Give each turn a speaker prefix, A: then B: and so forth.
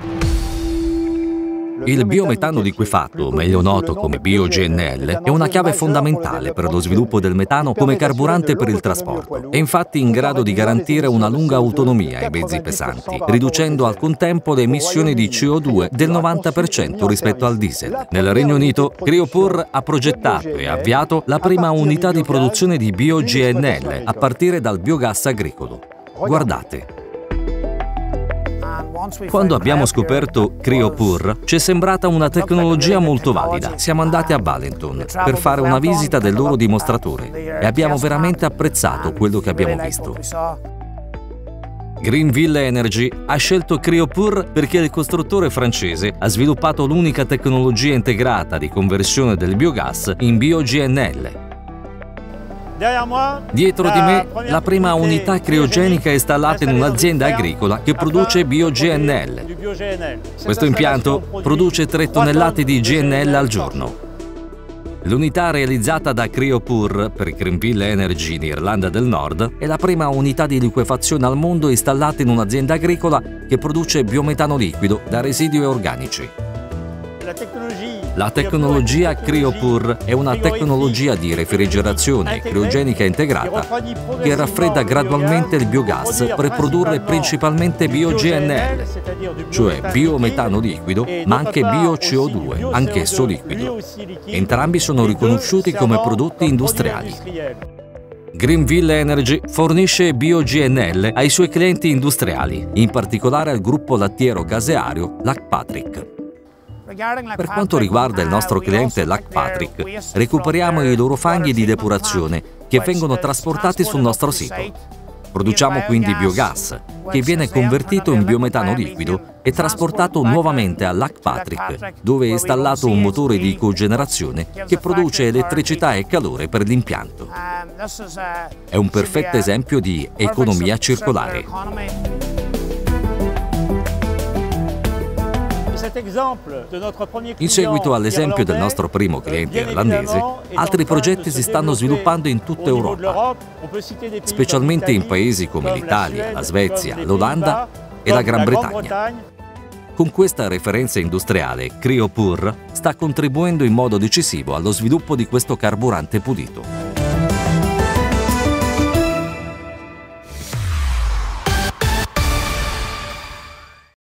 A: Il biometano liquefatto, meglio noto come BioGNL, è una chiave fondamentale per lo sviluppo del metano come carburante per il trasporto. È infatti in grado di garantire una lunga autonomia ai mezzi pesanti, riducendo al contempo le emissioni di CO2 del 90% rispetto al diesel. Nel Regno Unito, Cryopur ha progettato e avviato la prima unità di produzione di BioGNL a partire dal biogas agricolo. Guardate. Quando abbiamo scoperto Cryopur, ci è sembrata una tecnologia molto valida. Siamo andati a Valenton per fare una visita del loro dimostratore e abbiamo veramente apprezzato quello che abbiamo visto. Greenville Energy ha scelto Cryopur perché il costruttore francese ha sviluppato l'unica tecnologia integrata di conversione del biogas in BioGNL. Dietro di me, la prima unità criogenica installata in un'azienda agricola che produce BioGNL. Questo impianto produce 3 tonnellate di GNL al giorno. L'unità realizzata da Cryopur per Greenville Energy in Irlanda del Nord è la prima unità di liquefazione al mondo installata in un'azienda agricola che produce biometano liquido da residui organici. La tecnologia Cryopur è una tecnologia di refrigerazione criogenica integrata che raffredda gradualmente il biogas per produrre principalmente BioGNL, cioè biometano liquido, ma anche BioCO2, anch'esso liquido. Entrambi sono riconosciuti come prodotti industriali. Greenville Energy fornisce BioGNL ai suoi clienti industriali, in particolare al gruppo lattiero caseario Lac-Patrick. Per quanto riguarda il nostro cliente Lac-Patrick, recuperiamo i loro fanghi di depurazione che vengono trasportati sul nostro sito. Produciamo quindi biogas, che viene convertito in biometano liquido e trasportato nuovamente a Lac-Patrick, dove è installato un motore di cogenerazione che produce elettricità e calore per l'impianto. È un perfetto esempio di economia circolare. In seguito all'esempio del nostro primo cliente irlandese, altri progetti si stanno sviluppando in tutta Europa, specialmente in paesi come l'Italia, la Svezia, l'Olanda e la Gran Bretagna. Con questa referenza industriale, Cryopur sta contribuendo in modo decisivo allo sviluppo di questo carburante pulito.